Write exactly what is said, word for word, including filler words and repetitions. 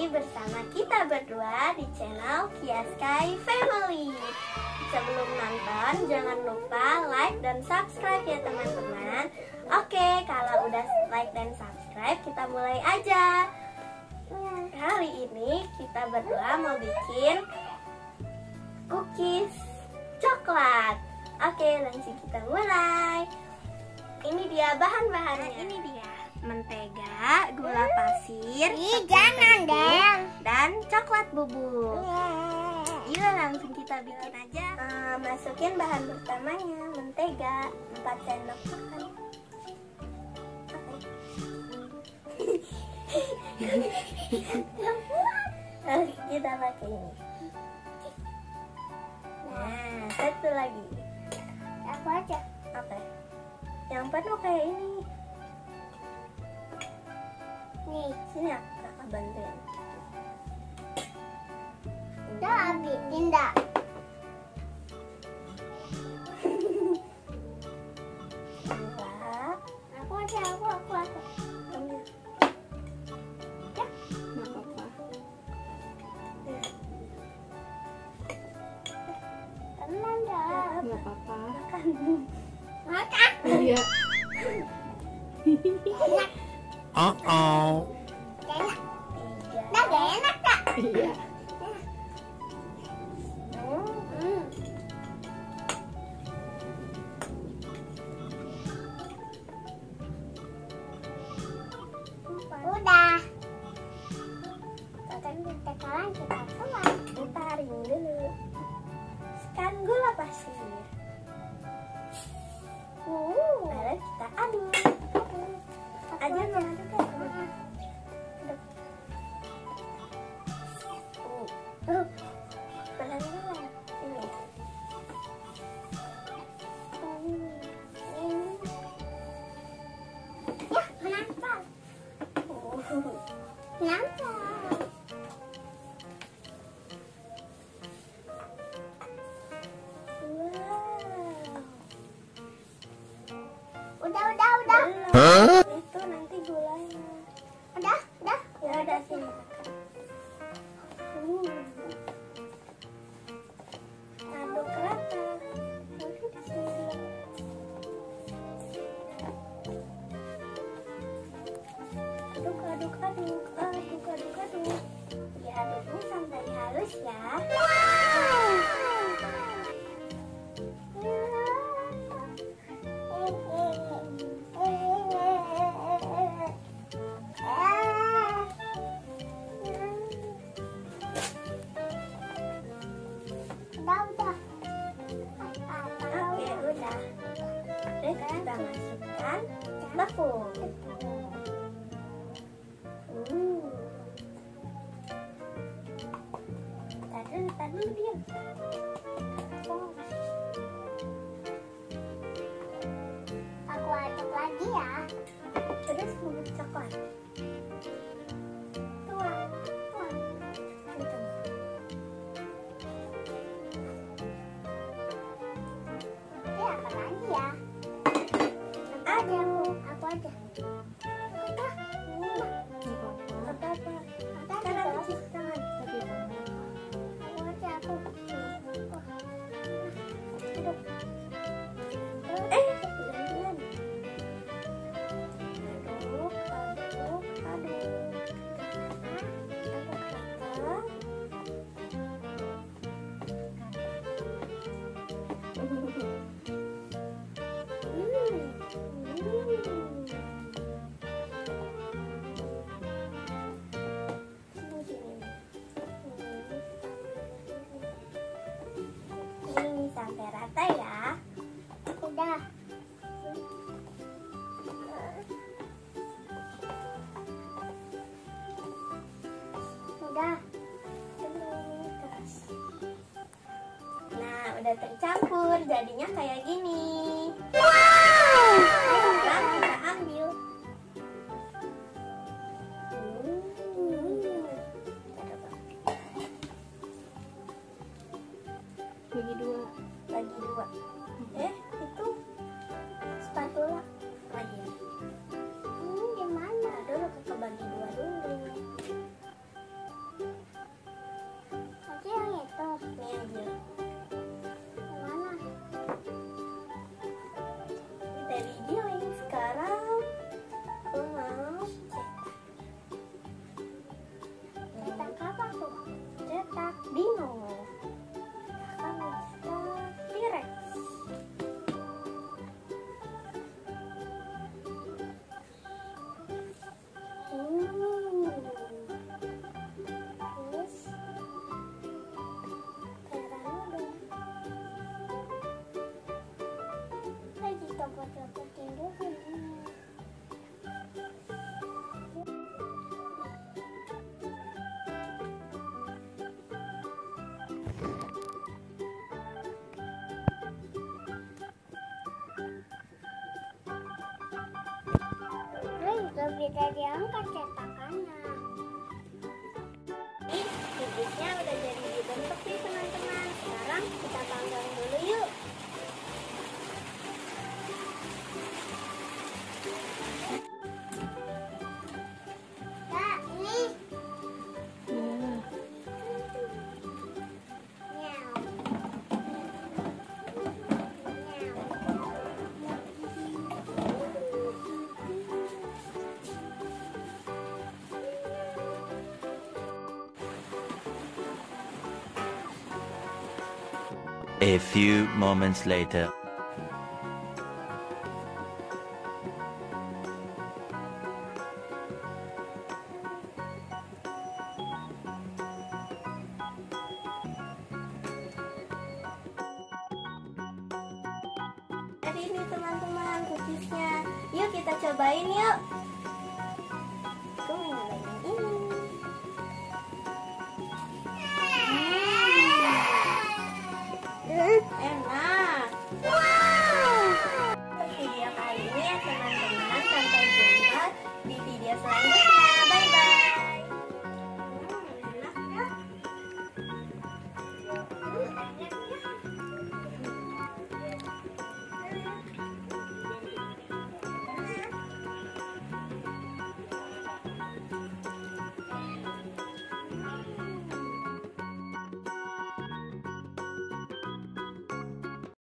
lagi bersama kita berdua di channel Kia Sky Family. Sebelum nonton, jangan lupa like dan subscribe ya teman-teman. Oke, kalau udah like dan subscribe, kita mulai aja. Hari ini kita berdua mau bikin cookies coklat. Oke, langsung kita mulai. Ini dia bahan-bahannya. Ini dia mentega, gula pasir, jangan deh, dan coklat bubuk. Yuk langsung kita bikin aja. Uh, masukin bahan pertamanya, mentega empat sendok makan. Oke. Kita pakai ini. Nah, satu lagi. Aku aja. Oke. Yang penuh kayak ini. Nih, Sini aku kakak bantuin. udah habis, Dinda. Dua. Aku aja, aku, aku, aku. Ambil. Ya, Nggak apa-apa. tenang dah. Nggak apa-apa. Makan. Makan. Iya. Enak, Uh-oh. enak. Tiga. Dah, gak enak tak? Iya. Hmm. Udah. Sekarang sekarang kita tuang. Taring dulu. Sekarang gula pasir. Uh. Lalu kita aduk. Aja aduk ya. Aduk. Uh. Uh. Pelan-pelan. Ini. Ya, menantang. Uh. Menantang. Wow. Udah, udah, udah. Belum. Hah? Itu nanti gulanya. Udah, udah. Ya udah sini. Uh. Aduk rata. Bismillah. Aduk, aduk, aduk, aduk, aduk, aduk. Diaduknya sampai halus ya. Udah, udah. Oke, udah. Terus kita masukkan tepung. Uh. Tadi, tadi diam. Aku aduk lagi ya. Terus bubuk coklat. Tuang, tuang. Kencang. Oke, apa lagi ya? Ada. Aku aja. Udah. Apa-apa. Udah, Sekarang udah. cuci tangan. Aku aja, aku. Aduk. Eh, pelan-pelan. Aduk, aduk, aduk. Aduk rata. Hmm. Hmm. Sini, sini. Hmm. Ini sampai rata ya. Udah. Udah. Ini keras. Nah, udah tercampur, jadinya kayak gini. Sekarang kita ambil. Hmm. Bagi dua. Bagi dua. Eh, itu spatula lagi. Hmm, gimana? Nah, dulu kakak bagi dua dulu. tidak diangkat cetakannya. Ini cookiesnya udah jadi dibentuk nih teman-teman. Sekarang kita panggang dulu yuk. Kak, ini. Hmm. Nyau. A few moments later. Jadi ini teman-teman cookiesnya. Yuk kita cobain yuk.